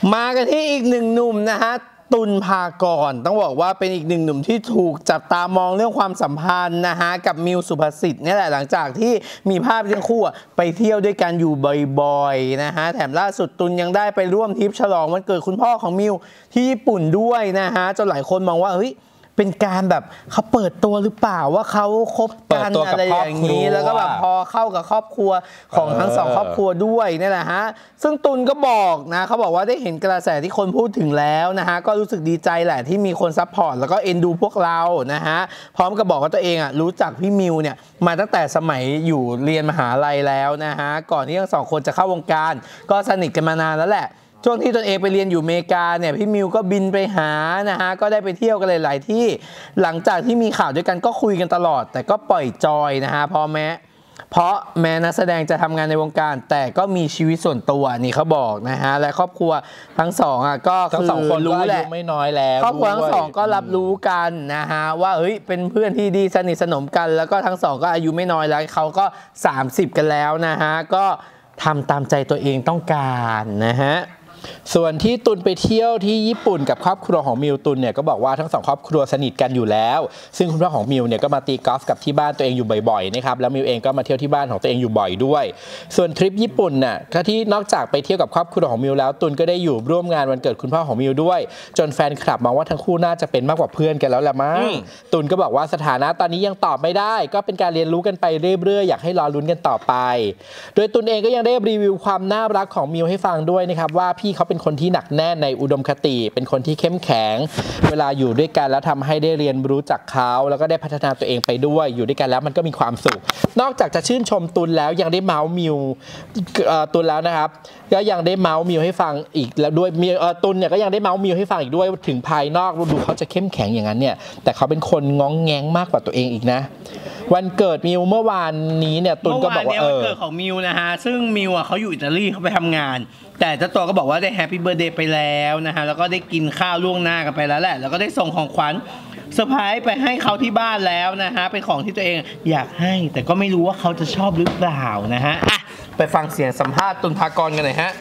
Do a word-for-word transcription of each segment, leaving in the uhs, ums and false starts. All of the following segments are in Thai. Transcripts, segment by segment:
มากันที่อีกหนึ่งหนุ่มนะฮะตุลภากรต้องบอกว่าเป็นอีกหนึ่งหนุ่มที่ถูกจับตามองเรื่องความสัมพันธ์นะฮะกับมิวสุภสิทธิ์นี่แหละหลังจากที่มีภาพทั้งคู่ไปเที่ยวด้วยกันอยู่บ่อยๆนะฮะแถมล่าสุดตุลยังได้ไปร่วมทริปฉลองวันเกิดคุณพ่อของมิวที่ญี่ปุ่นด้วยนะฮะจนหลายคนมองว่าเฮ้ยเป็นการแบบเขาเปิดตัวหรือเปล่าว่าเขาคบกันอะไรอย่างนี้แล้วก็แบบพอเข้ากับครอบครัวของทั้งสองครอบครัวด้วยนี่แหละฮะซึ่งตุลก็บอกนะเขาบอกว่าได้เห็นกระแสที่คนพูดถึงแล้วนะฮะก็รู้สึกดีใจแหละที่มีคนซัพพอร์ตแล้วก็เอ็นดูพวกเรานะฮะพร้อมกับบอกว่าตัวเองอ่ะรู้จักพี่มิวเนี่ยมาตั้งแต่สมัยอยู่เรียนมหาลัยแล้วนะฮะก่อนที่ทั้งสองคนจะเข้าวงการก็สนิทกันมานานแล้วแหละช่วงที่ตนเองไปเรียนอยู่อเมริกาเนี่ยพี่มิวก็บินไปหานะฮะก็ได้ไปเที่ยวกันหลายๆที่หลังจากที่มีข่าวด้วยกันก็คุยกันตลอดแต่ก็ปล่อยจอยนะฮะเพราะแม้เพราะแม้นักแสดงจะทำงานในวงการแต่ก็มีชีวิตส่วนตัวนี่เขาบอกนะฮะและครอบครัวทั้งสองอ่ะก็คือรู้แหละไม่น้อยแล้วครอบครัวทั้งสองก็รับรู้กันนะฮะว่าเฮ้ยเป็นเพื่อนที่ดีสนิทสนมกันแล้วก็ทั้งสองก็อายุไม่น้อยแล้วเขาก็สามสิบกันแล้วนะฮะก็ทำตามใจตัวเองต้องการนะฮะส่วนที่ตุลไปเที่ยวที่ญี่ปุ่นกับครอบครัวของมิวตุลเนี่ยก็บอกว่าทั้งสองครอบครัวสนิทกันอยู่แล้วซึ่งคุณพ่อของมิวเนี่ยก็มาตีกอล์ฟกับที่บ้านตัวเองอยู่บ่อยๆนะครับแล้วมิวเองก็มาเที่ยวที่บ้านของตัวเองอยู่บ่อยด้วยส่วนทริปญี่ปุ่นน่ะก็ที่นอกจากไปเที่ยวกับครอบครัวของมิวแล้วตุลก็ได้อยู่ร่วมงานวันเกิดคุณพ่อของมิวด้วยจนแฟนคลับมองว่าทั้งคู่น่าจะเป็นมากกว่าเพื่อนกันแล้วละมั้งตุลก็บอกว่าสถานะตอนนี้ยังตอบไม่ได้ก็เป็นการเรียนรู้กันไปเรื่อยๆอยากให้รอลุ้นกันต่อไปโดยตุลเองก็ยังได้รีวิวความน่ารักของมิวให้ฟังด้วยนะครับว่าพี่เขาเป็นคนที่หนักแน่นในอุดมคติเป็นคนที่เข้มแข็งเวลาอยู่ด้วยกันแล้วทำให้ได้เรียนรู้จักเขาแล้วก็ได้พัฒนาตัวเองไปด้วยอยู่ด้วยกันแล้วมันก็มีความสุขนอกจากจะชื่นชมตุลแล้วยังได้เมาส์มิวตุลแล้วนะครับก็ยังได้เมาส์มิวให้ฟังอีกแล้วด้วยมีตุลเนี่ยก็ยังได้เมาส์มิวให้ฟังอีกด้วยถึงภายนอกดูเขาจะเข้มแข็งอย่างนั้นเนี่ยแต่เขาเป็นคนง้องแง้งมากกว่าตัวเองอีกนะวันเกิดมิวเมื่อวานนี้เนี่ยตุลก็บอกว่าเออวันเกิดของมิวนะฮะซึ่งมิวอ่ะเขาอยู่อิตาลีเขาไปทำงานแต่เจ้าตัวก็บอกว่าได้แฮปปี้เบิร์ธเดย์ไปแล้วนะฮะแล้วก็ได้กินข้าวล่วงหน้ากันไปแล้วแหละแล้วก็ได้ส่งของขวัญเซอร์ไพรส์ไปให้เขาที่บ้านแล้วนะฮะเป็นของที่ตัวเองอยากให้แต่ก็ไม่รู้ว่าเขาจะชอบหรือเปล่านะฮะอ่ะไปฟังเสียงสัมภาษณ์ตุลภากรกันหน่อยฮะ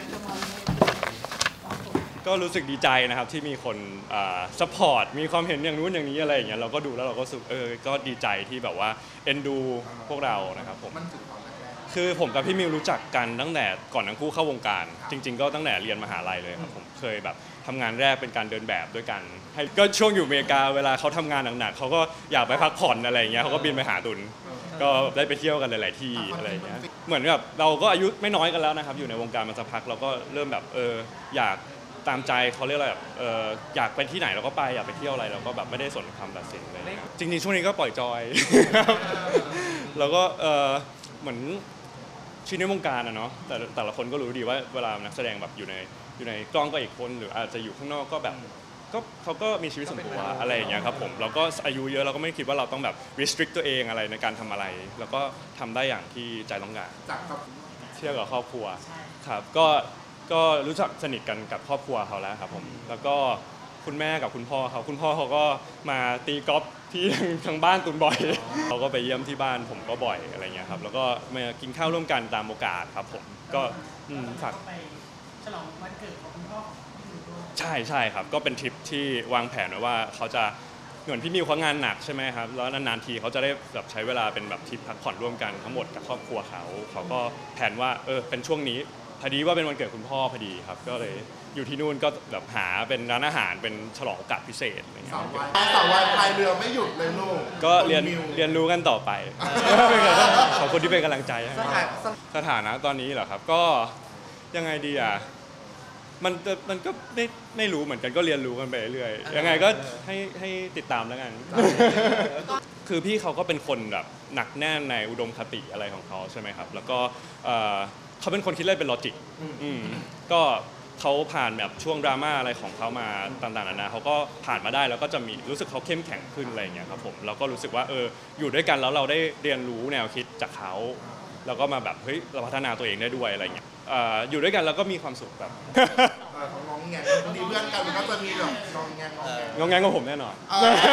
ก็รู้สึกดีใจนะครับที่มีคนซัพพอร์ตมีความเห็นอย่างนู้นอย่างนี้อะไรอย่างเงี้ยเราก็ดูแล้วเราก็รู้สึกเออก็ดีใจที่แบบว่าเอ็นดูพวกเรานะครับผมคือผมกับพี่มิวรู้จักกันตั้งแต่ก่อนทั้งคู่เข้าวงการจริงๆก็ตั้งแต่เรียนมหาลัยเลยครับผมเคยแบบทำงานแรกเป็นการเดินแบบด้วยกันให้ก็ช่วงอยู่อเมริกาเวลาเขาทำงานหนักๆเขาก็อยากไปพักผ่อนอะไรอย่างเงี้ยเขาก็บินไปหาตุลก็ได้ไปเที่ยวกันหลายๆที่อะไรอย่างเงี้ยเหมือนแบบเราก็อายุไม่น้อยกันแล้วนะครับอยู่ในวงการมาสักพักเราก็เริ่มแบบเอออยากตามใจเขาเรียกอะไรแบบเอออยากไปที่ไหนเราก็ไปอยากไปเที่ยวอะไรเราก็แบบไม่ได้สนคำตัดสินเลยจริงๆช่วงนี้ก็ปล่อยจอยแล้วก็เออเหมือนชีวิตในวงการอะเนาะแต่แต่ละคนก็รู้ดีว่าเวลานักแสดงแบบอยู่ในอยู่ในกล้องก็อีกคนหรืออาจจะอยู่ข้างนอกก็แบบก็เขาก็มีชีวิตส่วนตัวอะไรอย่างเงี้ยครับผมเราก็อายุเยอะเราก็ไม่คิดว่าเราต้องแบบ restrict ตัวเองอะไรในการทำอะไรแล้วก็ทำได้อย่างที่ใจต้องการเที่ยวกับครอบครัวครับก็ก็รู้จักสนิทกันกับครอบครัวเขาแล้วครับผมแล้วก็คุณแม่กับคุณพ่อเขาคุณพ่อเขาก็มาตีกอล์ฟที่ทางบ้านตุลบ่อยเขาก็ไปเยี่ยมที่บ้านผมก็บ่อยอะไรเงี้ยครับแล้วก็มากินข้าวร่วมกันตามโอกาสครับผมก็ฝากฉลองวันเกิดของคุณพ่อใช่ใช่ครับก็เป็นทริปที่วางแผนไว้ว่าเขาจะเหมือนพี่มิวเขางานหนักใช่ไหมครับแล้วนานๆทีเขาจะได้แบบใช้เวลาเป็นแบบทริปพักผ่อนร่วมกันทั้งหมดกับครอบครัวเขาเขาก็แผนว่าเออเป็นช่วงนี้พอดีว่าเป็นวันเกิดคุณพ่อพอดีครับก็เลยอยู่ที่นู่นก็แบบหาเป็นร้านอาหารเป็นฉลองโอกาสพิเศษอะไรเงี้ยสาววายพายเรือไม่หยุดเลยลูกก็เรียนเรียนรู้กันต่อไปขอบคุณที่เป็นกำลังใจสถานะตอนนี้เหรอครับก็ยังไงดีอ่ะมันมันก็ไม่ไม่รู้เหมือนกันก็เรียนรู้กันไปเรื่อยยังไงก็ให้ให้ติดตามแล้วกันคือพี่เขาก็เป็นคนแบบหนักแน่นในอุดมคติอะไรของเขาใช่ไหมครับแล้วก็เขาเป็นคนคิดเล่นเป็นลอจิกก็เขาผ่านแบบช่วงดราม่าอะไรของเขามาต่างๆนานาเขาก็ผ่านมาได้แล้วก็จะมีรู้สึกเขาเข้มแข็งขึ้นอะไรอย่างเงี้ยครับผมเราก็รู้สึกว่าเอออยู่ด้วยกันแล้วเราได้เรียนรู้แนวคิดจากเขาแล้วก็มาแบบเฮ้ยเราพัฒนาตัวเองได้ด้วยอะไรเงี้ยอยู่ด้วยกันแล้วก็มีความสุขแบบน้องแงงดีเพื่อนกันก็จะมีแบบน้องแงงน้องแงงกับผมแน่นอน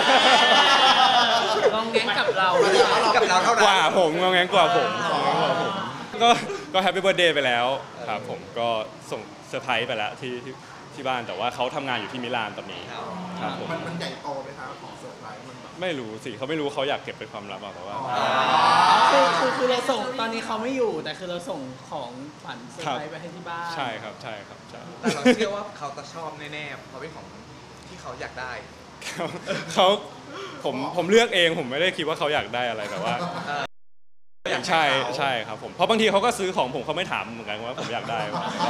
น้องแงงกับเรากับเราเท่าไหร่กว่าผมน้องแงงกว่าผมก็ก็แฮปปี้เบิร์ธเดย์ไปแล้วครับผมก็ส่งเซอร์ไพรส์ไปแล้วที่ที่บ้านแต่ว่าเขาทำงานอยู่ที่มิลานตอนนี้ครับผมมันมันใหญ่โตไหมครับของเซอร์ไพรส์มันแบบไม่รู้สิเขาไม่รู้เขาอยากเก็บเป็นความลับอะเพราะว่าคือคือคือเราส่งตอนนี้เขาไม่อยู่แต่คือเราส่งของขวัญเซอร์ไพรส์ไปให้ที่บ้านใช่ครับใช่ครับใช่แต่เราเชื่อว่าเขาจะชอบแน่ๆเพราะเป็นของที่เขาอยากได้เขาเขาผมผมเลือกเองผมไม่ได้คิดว่าเขาอยากได้อะไรแต่ว่าใช่ใช่ครับผมเพราะบางทีเขาก็ซื้อของผมเขาไม่ถามเหมือนกันว่าผมอยากได้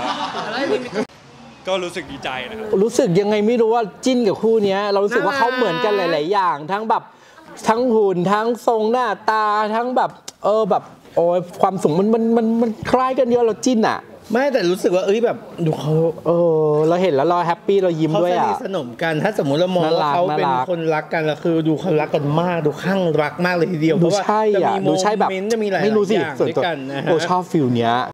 ก็รู้สึกดีใจนะครับรู้สึกยังไงไม่รู้ว่าจิ้นกับคู่เนี้ยเรารู้สึกว่าเขาเหมือนกันหลาย ๆ อย่าง ทั้งแบบทั้งหุ่นทั้งทรงหน้าตาทั้งแบบเออแบบโอ้ยความสูงมันมันมันมันคล้ายกันเยอะเราจิ้นอ่ะไม่แต่รู้สึกว่าเอ้ยแบบดูเขาเออเราเห็นแล้วเราแฮปปี้เรายิ้มเขาด้วยสนิอ่ะทสนมกันถ้าสมมติเรามองน่ารัว่าก เขาเป็นน่ารักคนรักกันแล้วคือดูเขารักกันมากดูข้างรักมากเลยทีเดียวเพดูราะว่าใช่จะอ่ะมีโมดูใช่แบบเมนต์จะมีหลายๆไม่รู้สิอย่างส่วนด้วยตัวกันนะฮะโอ้ชอบฟิลเนี้ย